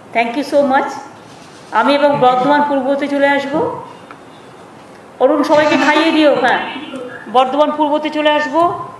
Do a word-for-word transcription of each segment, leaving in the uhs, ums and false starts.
Thank you so much. আমি এবং বর্ধমান পূর্বতে চলে আসব। অরুণ সবাইকে খাইয়ে দিও। হ্যাঁ, বর্ধমান পূর্বতে চলে আসব।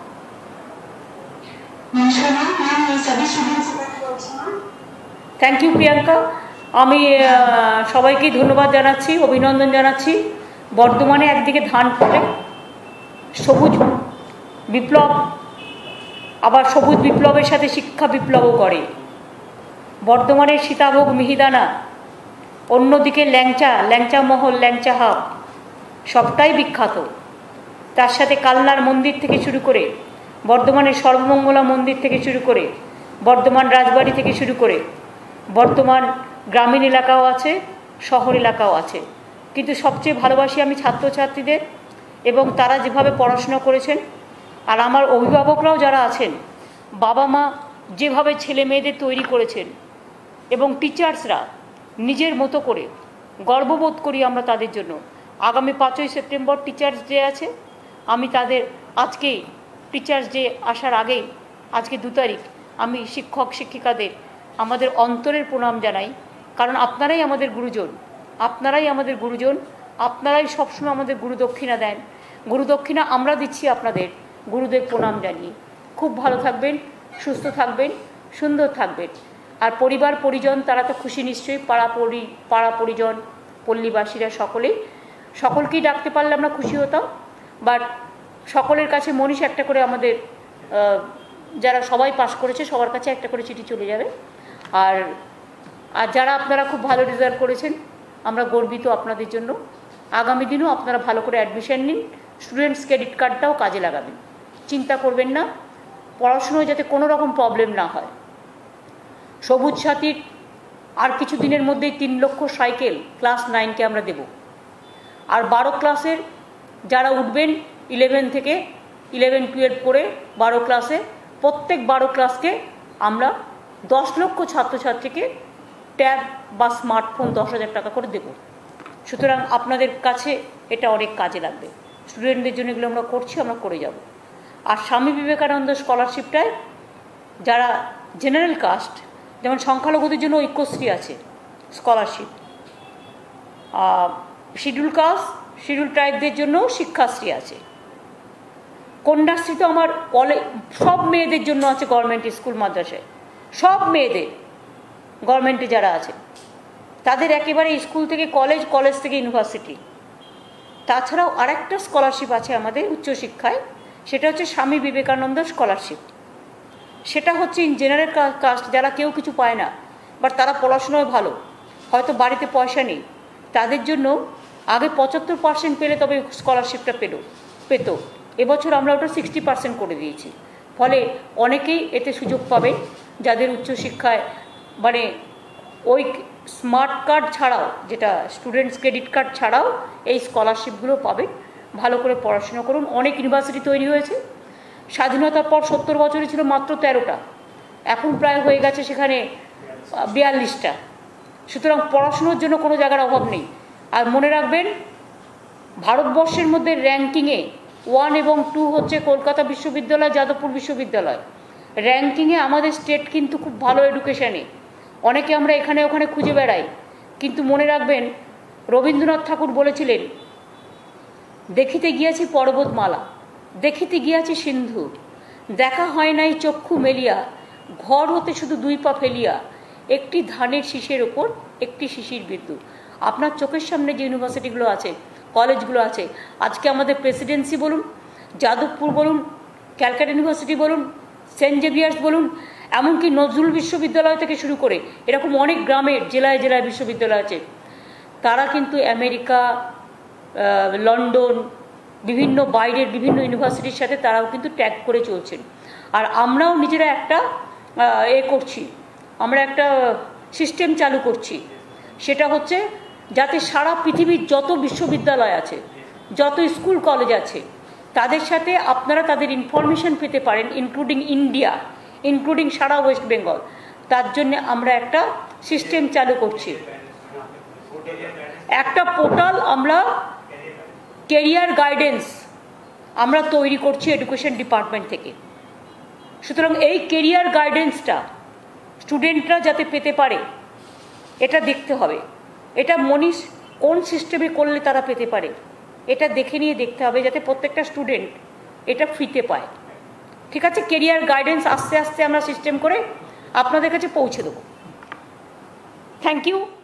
Thank you Priyanka. আমি সবাইকে ধন্যবাদ জানাচ্ছি, অভিনন্দন জানাচ্ছি। বর্ধমানে একদিকে ধান ফলে, সবুজ বিপ্লব, আবার সবুজ বিপ্লবের সাথে শিক্ষা বিপ্লবও করে। বর্ধমানের সীতাভোগ মিহিদানা, অন্যদিকে ল্যাংচা, ল্যাংচা মহল, ল্যাংচা হাব, সবটাই বিখ্যাত। তার সাথে কালনার মন্দির থেকে শুরু করে, বর্ধমানের সর্বমঙ্গলা মন্দির থেকে শুরু করে, বর্ধমান রাজবাড়ি থেকে শুরু করে, বর্ধমান গ্রামীণ এলাকাও আছে, শহর এলাকাও আছে। কিন্তু সবচেয়ে ভালোবাসি আমি ছাত্রছাত্রীদের, এবং তারা যেভাবে পড়াশোনা করেছেন, আর আমার অভিভাবকরাও যারা আছেন, বাবা মা যেভাবে ছেলে মেয়েদের তৈরি করেছেন, এবং টিচার্সরা নিজের মতো করে, গর্ববোধ করি আমরা তাদের জন্য। আগামী পাঁচই সেপ্টেম্বর টিচার্স ডে আছে। আমি তাদের আজকেই টিচার্স ডে আসার আগেই, আজকে দু তারিখ, আমি শিক্ষক শিক্ষিকাদের আমাদের অন্তরের প্রণাম জানাই। কারণ আপনারাই আমাদের গুরুজন, আপনারাই আমাদের গুরুজন, আপনারাই সবসময় আমাদের গুরুদক্ষিণা দেন। গুরুদক্ষিণা আমরা দিচ্ছি আপনাদের, গুরুদের প্রণাম জানিয়ে। খুব ভালো থাকবেন, সুস্থ থাকবেন, সুন্দর থাকবেন। আর পরিবার পরিজন তারা তো খুশি নিশ্চয়ই, পাড়া পরি পাড়া পরিজন পল্লীবাসীরা সকলেই, সকলকেই ডাকতে পারলে আমরা খুশি হতাম। বাট সকলের কাছে মনীষ একটা করে, আমাদের যারা সবাই পাস করেছে সবার কাছে একটা করে চিঠি চলে যাবে। আর আর যারা আপনারা খুব ভালো রেজাল্ট করেছেন, আমরা গর্বিত আপনাদের জন্য। আগামী দিনও আপনারা ভালো করে অ্যাডমিশন নিন, স্টুডেন্টস ক্রেডিট কার্ডটাও কাজে লাগাবেন, চিন্তা করবেন না, পড়াশুনোয় যাতে কোনো রকম প্রবলেম না হয়। সবুজ সাথীর আর কিছু দিনের মধ্যেই তিন লক্ষ সাইকেল ক্লাস নাইনকে আমরা দেব। আর বারো ক্লাসের যারা উঠবেন, ইলেভেন থেকে ইলেভেন টুয়েলভ করে বারো ক্লাসে, প্রত্যেক বারো ক্লাসকে আমরা দশ লক্ষ ছাত্রছাত্রীকে ট্যাব বা স্মার্টফোন দশ হাজার টাকা করে দেব। সুতরাং আপনাদের কাছে এটা অনেক কাজে লাগবে। স্টুডেন্টদের জন্য এগুলো আমরা করছি, আমরা করে যাব। আর স্বামী বিবেকানন্দ স্কলারশিপটায় যারা জেনারেল কাস্ট, যেমন সংখ্যালঘুদের জন্য ঐক্যশ্রী আছে স্কলারশিপ, শিডিউল কাস্ট শিডিউল ট্রাইবদের জন্য শিক্ষাশ্রী আছে, কন্যাশ্রী তো আমার কলেজ সব মেয়েদের জন্য আছে, গভর্নমেন্ট স্কুল মাদ্রাসায় সব মেয়েদের, গভর্নমেন্টে যারা আছে তাদের একেবারে স্কুল থেকে কলেজ, কলেজ থেকে ইউনিভার্সিটি। তাছাড়াও আরেকটা স্কলারশিপ আছে আমাদের উচ্চশিক্ষায়, সেটা হচ্ছে স্বামী বিবেকানন্দ স্কলারশিপ। সেটা হচ্ছে ইন জেনারেল কাস্ট, যারা কেউ কিছু পায় না, বাট তারা পড়াশোনায় ভালো, হয়তো বাড়িতে পয়সা নেই, তাদের জন্য আগে পঁচাত্তর পার্সেন্ট পেলে তবে স্কলারশিপটা পেল পেত এবছর আমরা ওটা সিক্সটি পার্সেন্ট করে দিয়েছি। ফলে অনেকেই এতে সুযোগ পাবে, যাদের উচ্চশিক্ষায় মানে ওই স্মার্ট কার্ড ছাড়াও, যেটা স্টুডেন্টস ক্রেডিট কার্ড ছাড়াও এই স্কলারশিপগুলো পাবে। ভালো করে পড়াশোনা করুন। অনেক ইউনিভার্সিটি তৈরি হয়েছে। স্বাধীনতার পর সত্তর বছরে ছিল মাত্র তেরোটা, এখন প্রায় হয়ে গেছে সেখানে বিয়াল্লিশটা। সুতরাং পড়াশুনোর জন্য কোনো জায়গার অভাব নেই। আর মনে রাখবেন, ভারতবর্ষের মধ্যে র্যাঙ্কিংয়ে ওয়ান এবং টু হচ্ছে কলকাতা বিশ্ববিদ্যালয়, যাদবপুর বিশ্ববিদ্যালয়। র্যাঙ্কিংয়ে আমাদের স্টেট কিন্তু খুব ভালো এডুকেশানে, অনেকে আমরা এখানে ওখানে খুঁজে বেড়াই। কিন্তু মনে রাখবেন, রবীন্দ্রনাথ ঠাকুর বলেছিলেন, দেখিতে গিয়াছি পর্বতমালা, দেখিতে গিয়াছি সিন্ধু, দেখা হয় নাই চক্ষু মেলিয়া, ঘর হতে শুধু দুই পা ফেলিয়া, একটি ধানের শীষের ওপর একটি শিশির বিদ্যুৎ। আপনার চোখের সামনে যে ইউনিভার্সিটিগুলো আছে, কলেজগুলো আছে, আজকে আমাদের প্রেসিডেন্সি বলুন, যাদবপুর বলুন, ক্যালকাটা ইউনিভার্সিটি বলুন, সেন্ট জেভিয়ার্স বলুন, এমনকি নজরুল বিশ্ববিদ্যালয় থেকে শুরু করে এরকম অনেক গ্রামের জেলায় জেলায় বিশ্ববিদ্যালয় আছে। তারা কিন্তু আমেরিকা, লন্ডন, বিভিন্ন বাইরের বিভিন্ন ইউনিভার্সিটির সাথে তারাও কিন্তু ট্যাগ করে চলছেন। আর আমরাও নিজেরা একটা এ করছি, আমরা একটা সিস্টেম চালু করছি, সেটা হচ্ছে যাতে সারা পৃথিবীর যত বিশ্ববিদ্যালয় আছে, যত স্কুল কলেজ আছে, তাদের সাথে আপনারা তাদের ইনফরমেশন পেতে পারেন, ইনক্লুডিং ইন্ডিয়া, ইনক্লুডিং সারা ওয়েস্ট বেঙ্গল। তার জন্য আমরা একটা সিস্টেম চালু করছি, একটা পোর্টাল আমরা কেরিয়ার গাইডেন্স আমরা তৈরি করছি এডুকেশন ডিপার্টমেন্ট থেকে। সুতরাং এই কেরিয়ার গাইডেন্সটা স্টুডেন্টরা যাতে পেতে পারে, এটা দেখতে হবে। এটা মনীষ কোন সিস্টেমে করলে তারা পেতে পারে, এটা দেখে নিয়ে দেখতে হবে যাতে প্রত্যেকটা স্টুডেন্ট এটা ফ্রিতে পায়। ঠিক আছে, কেরিয়ার গাইডেন্স আস্তে আস্তে আমরা সিস্টেম করে আপনাদের কাছে পৌঁছে দেবো। Thank you.